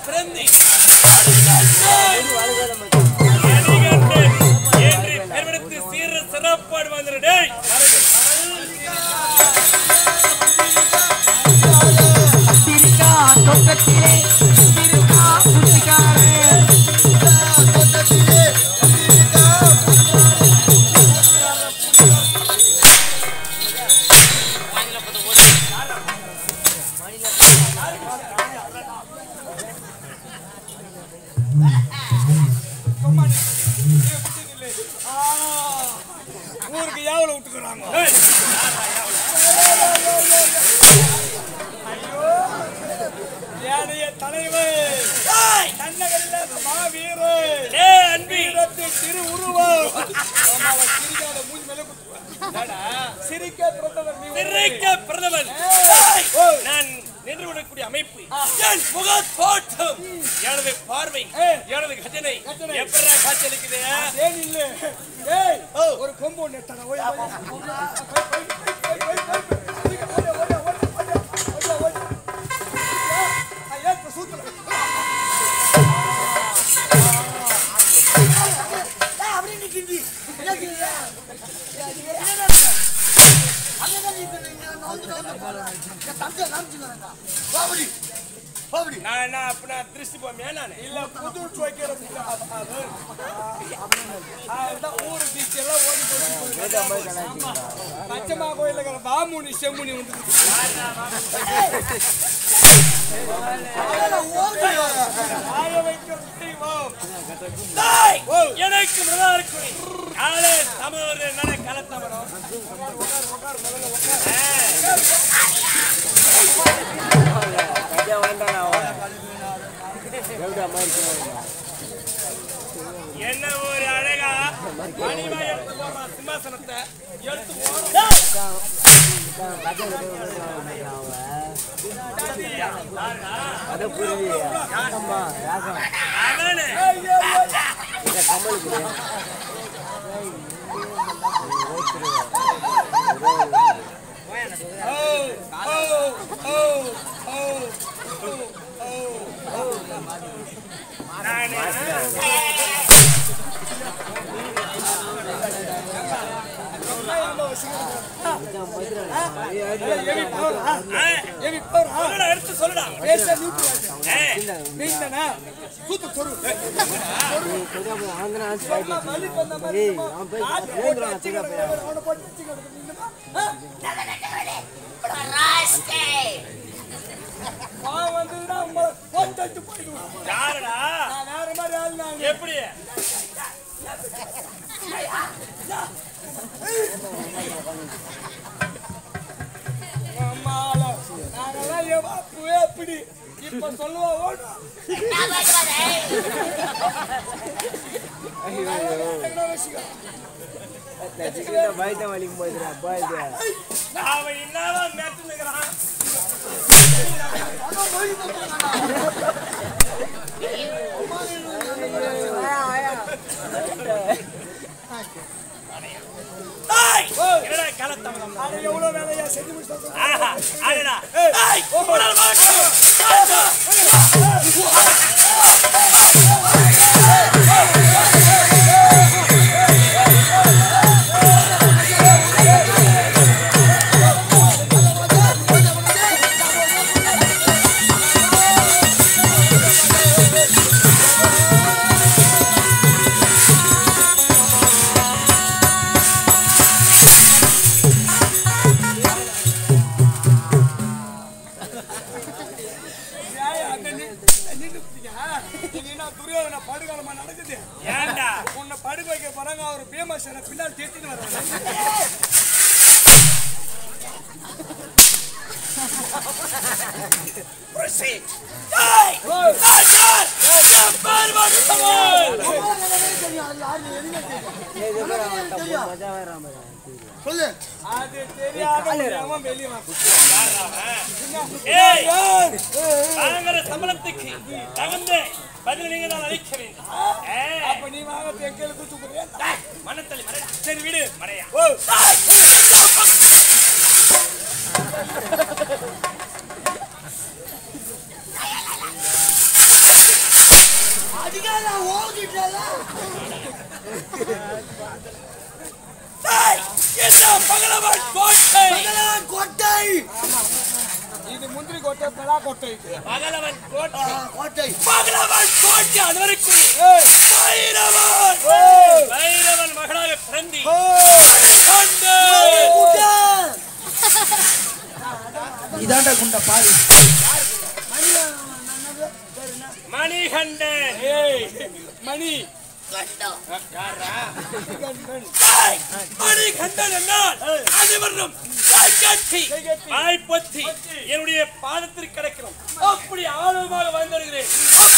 பிறந்து சீர சிறப்பாடு வந்துடே ஊருக்கு யாவல விட்டுக்கிறாங்க. தலைவர் மாவீரர் திரு உருவம் சிரிக்க பிரதமர் நான் நின்று விடக்கூடிய அமைப்பு என் முகத்தோட்டம் எனது பார்வை எனது கஜனை எப்படா காட்சியளிக்குது ஒரு கொம்பு ஒன்று திருஷ்டி போமியா நான் இல்ல புது வைக்கிற ஊரு பீச் எல்லாம் ஓடி பச்சைமா கோயில பாமுனி செம்முனி வந்து எனக்கு என்ன ஒரு அழகா மணிமா எடுத்து போடுற சிம்மாசனத்தை எடுத்து எடுத்து சொல்லுடா எப்படி எப்படி இப்ப சொல்லுவா பைத்த வலிக்கும் போதுடா அவன் என்னதான் மேட்டுக்கிறான் எவ்வளவு வேலையா செஞ்சு முடிச்சு படுகாலமா நடக்குது ஏண்டா உன்னை படுக்க வைக்க போறாங்க அவர் பீமசேன பின்னால் தேத்திட்டு வர்றாங்க அது தெரியாம வெளியே சம்பளத்துக்கு தகுந்த பதில் நீங்க தான் அளிக்க வேண்டும். அப்ப நீ வாங்க எங்களை கூப்பிடுறியா மனத்தள்ளி மறையா சரி விடு மறையா அடிக்காத ஓடிட்டல என்ன பகலவன் கோட்டை இது முந்திரி கோட்டை பலா கோட்டை பகலவன் கோட்டை கோட்டை பகலவன் கோட்டை அதுவரைக்கும் வைரவன் மகனாக பிறந்தி இதாண்டா குண்ட பாரு மணிகண்டன் மணி மணிகண்டன் என்றால் அனைவரும் பொத்தி என்னுடைய பாதத்திற்கு கிடைக்கிறோம் அப்படி ஆழமாக வாழ்ந்து வருகிறேன்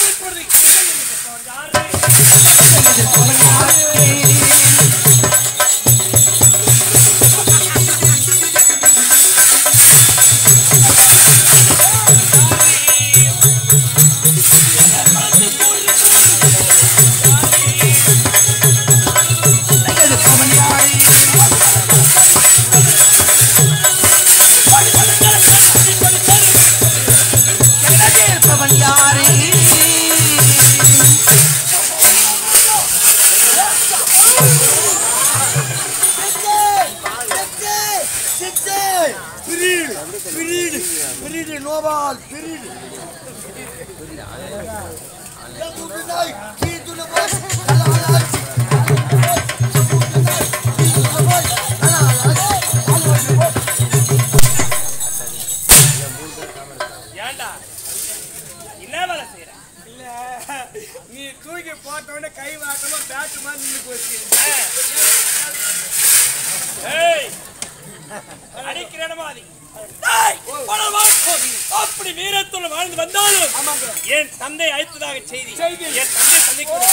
நீ தூக்கி போட்டோட கை வாட்டமா பேட்டு மாதிரி நின்று போச்சு அடிக்கிறேன் அப்படி வீரத்துடன் வாழ்ந்து வந்தாலும் என் தந்தை அழைத்ததாக செய்தி என் தந்தை சந்திக்கிறேன்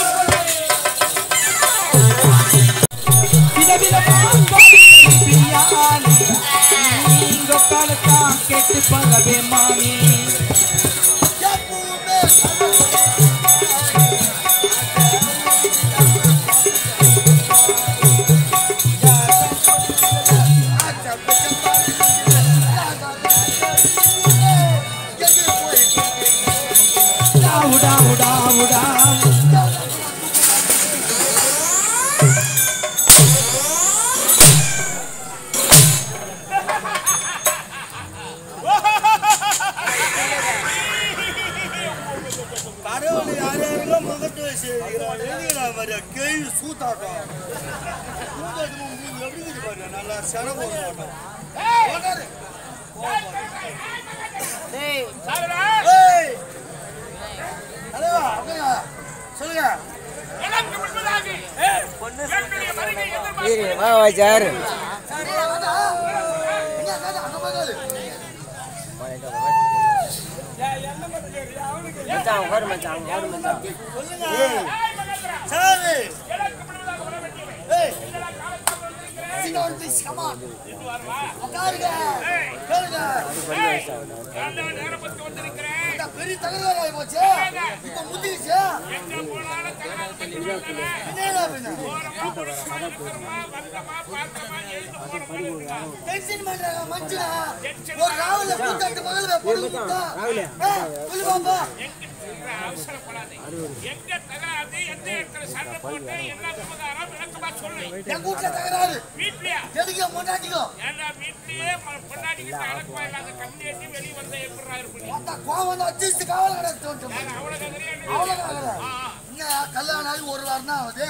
கல்யாணம் ஆகி ஒரு வாரம் தான் ஆகுது.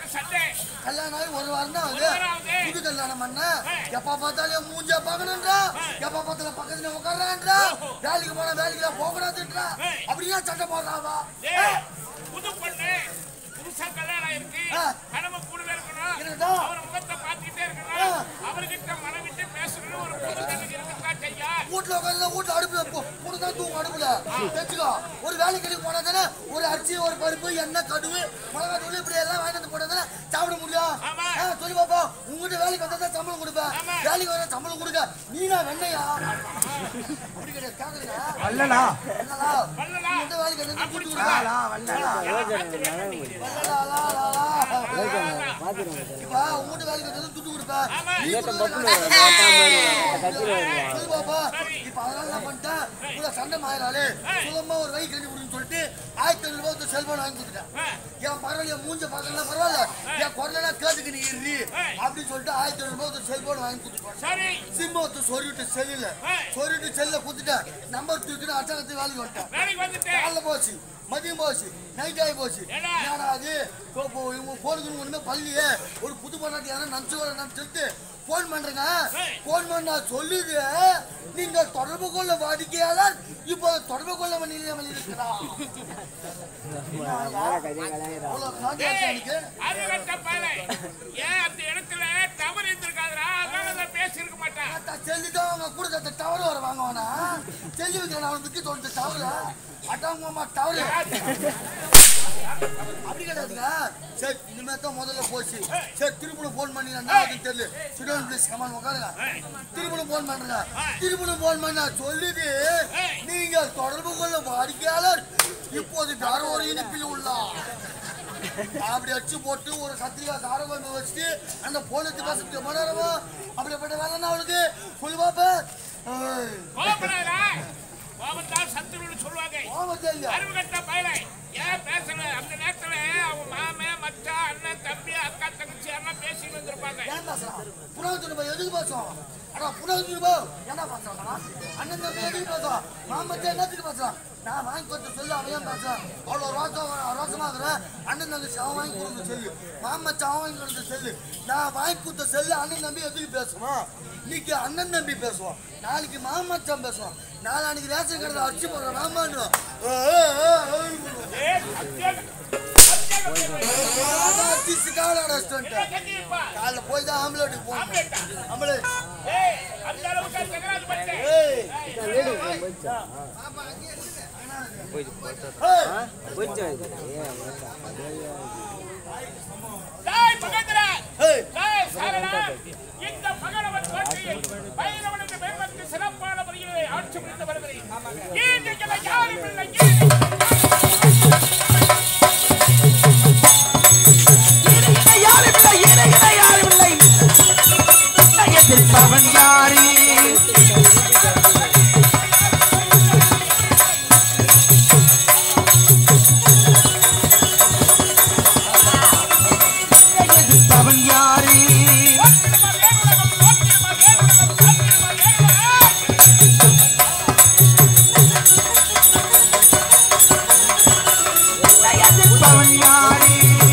கல்யாணம் ஆகி ஒரு வாரம் தான் ஆகுது. புது கல்யாணம் பண்ண எப்ப பார்த்தாலும் மூஞ்சா பார்க்கணும்ன்றா, எப்ப பார்த்தாலும் பக்கத்துல உட்கார்றான்றா, வேலைக்கு போனா வேலைக்கு போக கூடாதுன்றா, அப்படியே சட்டை போடுறாவா. புது பொண்ணு புதுசா கல்யாணம் ஆயிருக்கு, கணவன் கூடவே இருக்கணும், அவர் முகத்தை பார்த்துக்கிட்டே இருக்கணும், அவர்கிட்ட மனம் விட்டு பேசணும். ஒரு புது கண்ணுக்கு இருக்கா கையா வீட்டுல உட்காந்து வீட்டுல அடுப்பு பொண்ணுதான் தூங்க அடுப்புல வச்சுக்கோ. ஒரு வேலைக்கு போனா தானே ஒரு அரிசி ஒரு பருப்பு எண்ணெய் கடுவு மிளகா தூள் இப்படி எல்லாம் வாங்கிட்டு வந்து போனா தானே சாப்பிட முடியும். சொல்லி பாப்பா, உங்ககிட்ட வேலைக்கு வந்தா தான் சம்பளம் கொடுப்பேன், வேலைக்கு வந்தா சம்பளம் கொடுக்க நீனா வெண்ணையா அப்படி கிடையாது. கேக்குறீங்க வல்லடா வல்லடா இந்த வேலைக்கு வந்து கூட்டி கொடுங்க. இப்ப உங்ககிட்ட வேலைக்கு வந்தாலும் துட்டு கொடுப்பேன் பாப்பா. இப்ப அதனால என்ன பண்ணிட்டேன், கூட சண்டை மாயிராளே சுலமா ஒரு வழி கட்டி கொடுன்னு சொல்லிட்டு 1500 ரூபாய் செல்போன் வாங்கி கொடுத்துட்டேன். என் பரவாயில்ல மூஞ்ச பார்க்கலாம் பரவாயில்ல, என் குரலா கேட்டுக்கு நீ இரு அப்படின்னு சொல்லிட்டு 1500 ரூபாய் செல்போன் வாங்கி கொடுத்துட்டேன். சிம்மத்தை சொல்லிட்டு செல்லுல குத்துட்டேன். நம்பர் தூக்கிட்டு அச்சகத்துக்கு வேலைக்கு வந்துட்டேன். காலைல போச்சு, மதியம் போச்சு, நைட் ஆகி போச்சு. என்னடா அது இவங்க போனுக்கு ஒண்ணுமே பள்ளியே ஒரு புது பண்ணாட்டி யாரும் நினைச்சு போன் பண்றேங்க. போன் பண்ணா சொல்லுது, நீங்க தொடர்பு கொள்ள வாடிக்கையாளர் இப்போ தொடர்பு கொள்ள பண்ணிருக்கிறா. செல்லிதான் அவங்க கூட டவரு வர வாங்குவானா செல்லி வைக்கிறேன். அவன் விக்கி சொல்லிட்டு டவரு அட்டாங்கம்மா டவரு அப்படி கிடையாதுங்க. சரி இனிமே தான் முதல்ல போச்சு. சரி திருப்பூர் போன் பண்ணினா தெரியல சுடன் பிளீஸ் கமான் உட்காருங்க. திருப்பூர் போன் பண்றேங்க. திருப்பூர் போன் பண்ணா சொல்லுது, நீங்கள் தொடர்பு கொள்ள வாடிக்கையாளர் இப்போது வேற ஒரு இனிப்பில் உள்ளார். அப்படி அடிச்சு போட்டு ஒரு கத்திரிக்காய் காரகம் வச்சுட்டு அந்த போனத்து பேசுறது மணி நேரமா அப்படிப்பட்ட வேலைன்னா அவளுக்கு சொல்லு பாப்பா. சொல்லுவாங்க அறிவுகட்ட பயலை ஏன் பேசல. அந்த நேரத்துல அவங்க மாமே மச்சா அண்ணன் தம்பி அக்கா தங்கச்சி எல்லாம் பேசிட்டு வந்திருப்பாங்க. ஏன் பேசுறான் புனகத்து போய் எதுக்கு பேசுவோம்? ஆனா புனகத்து போ என்ன பேசுறான்? அண்ணன் தம்பி எதுக்கு பேசுவான்? மாமச்சா என்னத்துக்கு பேசுறான்? நான் வாங்கி கொடுத்த சொல்லு அவன் ஏன் பேசுறான்? அவ்வளோ ரோசமா இருக்கிறேன். அண்ணன் தங்கச்சி அவன் வாங்கி கொடுத்த சொல்லு, மாமச்சா அவன் வாங்கி கொடுத்த சொல்லு, நான் வாங்கி கொடுத்த சொல்லு. அண்ணன் தம்பி எதுக்கு பேசுவான்? இன்னைக்கு அண்ணன் தம்பி பேசுவான், நாளைக்கு மாமச்சான் பேசுவான், நாளைக்கு ரேஷன் கடையில் அடிச்சு போடுற மாமான்னு காலைல போய் தான் ஆம்பளேட்டுக்கு போகணும். ஆம்பளேட் இந்த பகலவன் வாழ்க்கையை பைரவனுக்கு மேம்பட்டு சிறப்பான முறையிலே ஆட்சி புரிந்து வருகிறேன். யாரும் இல்லை எதிர்ப்பவன் யாரே? எதிர்ப்பவன் யாரே? எதிர்ப்பவன் யாரே?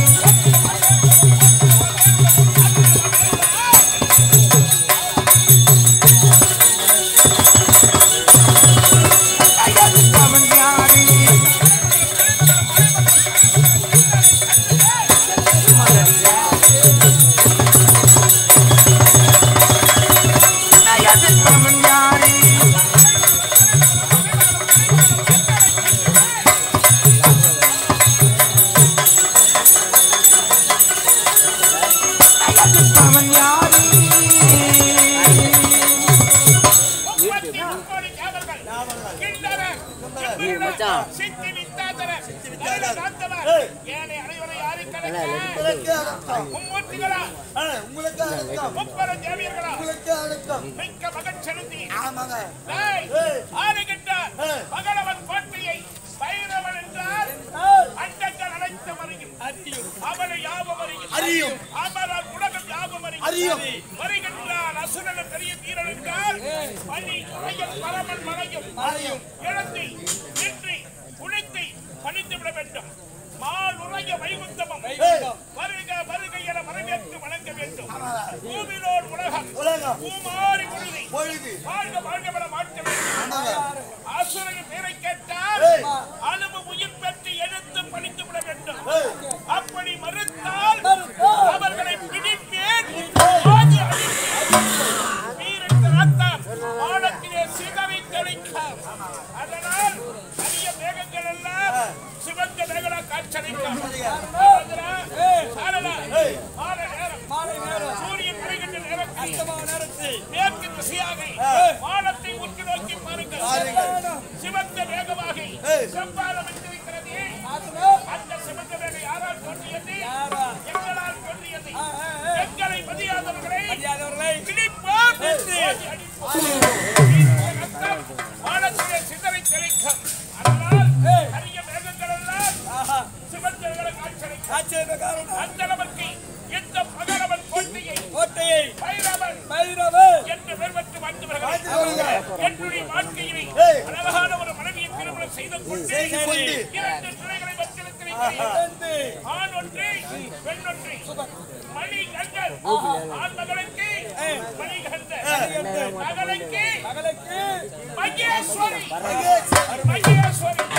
பகலவன் கோட்டையை பைரவன் என்றால் அண்டங்கள் அனைத்து அறியும், அவனை யாவும் அறியும், அமரால் உலகம் யாவும் அறியும். வருகின்றான் அசுரன பெரிய வீரன் என்றால் பணி துறையில் பரமன் மறையும் இழந்தி நின்றி குளித்து பணித்து விட வேண்டும். மாலுறைய வைகுந்தமும் வருக வருக என வரவேற்று வணங்க வேண்டும். பூமியிலோடு உலகம் பூமாரி பொழுதி வாழ்க வாழ்க என மாற்ற வேண்டும். அசுரனின் பேரை கேட்டால் அளவு உயிர் பெற்று எடுத்து பணித்து விட வேண்டும். அப்படி மறுத்தால் அவர்களை பிடிப்பேன். வீரத்து ரத்தம் ஆழத்திலே சிதறி தெளிக்கும். அதனால் அரிய மேகங்கள் எல்லாம் சிவந்த மேகலா காட்சளிக்கும். சூரியன் மறைகின்ற நேரத்தில் மேற்கு திசையாக வானத்தை உற்று நோக்கி பாருங்கள். சிவந்த மேகமாக செவ்வாழம் இருக்கிறது. அந்த சிவந்த மேகம் யாரால் தோன்றியது? எங்களால் அந்த அளவுக்கு இந்த பகலவன் கோட்டையை பைரவன் என்று பெயர் பெற்று வாழ்ந்து வருகிறேன். என்னுடைய வாழ்க்கையிலே அழகான ஒரு மனைவியை திருமணம் செய்து கொண்டு 2 துணைகளை வச்சிருக்கிறேன். ஆண் ஒன்று, பெண் ஒன்று. மணிகண்டன் ஆண் மகளுக்கு மணிகண்டன், மகளுக்கு மகேஸ்வரி.